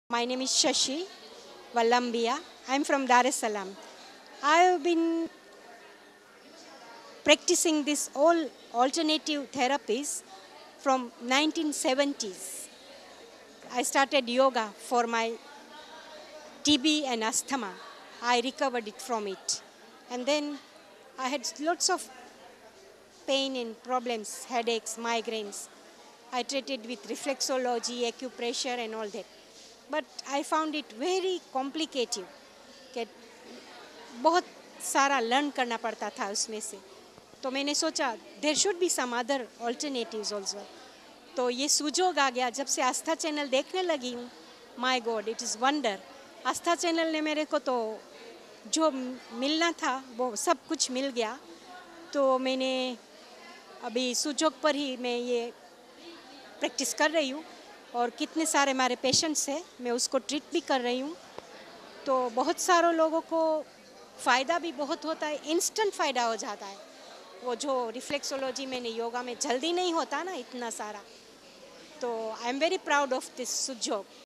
My name is Shashi Vallambia. I'm from Dar es Salaam. I've been practicing this all alternative therapies from 1970s. I started yoga for my TB and asthma. I recovered it from it. And then I had lots of pain and problems, headaches, migraines. I treated with reflexology, acupressure and all that. But I found it very complicated. कि बहुत सारा learn करना पड़ता था उसमें से, तो मैंने सोचा there should be some other alternatives also. तो ये सुजोग आ गया जब से आस्था चैनल देखने लगी हूँ। My god, it is wonder. Aastha channel ने मेरे को तो जो मिलना था वो सब कुछ मिल गया। तो मैंने अभी सुजोग पर ही मैं ये प्रैक्टिस कर रही हूँ और कितने सारे हमारे पेशेंट्स हैं, मैं उसको ट्रीट भी कर रही हूँ। तो बहुत सारों लोगों को फ़ायदा भी बहुत होता है, इंस्टेंट फ़ायदा हो जाता है। वो जो रिफ्लेक्सोलॉजी में योगा में जल्दी नहीं होता ना इतना सारा। तो I am very proud of this सुजोग।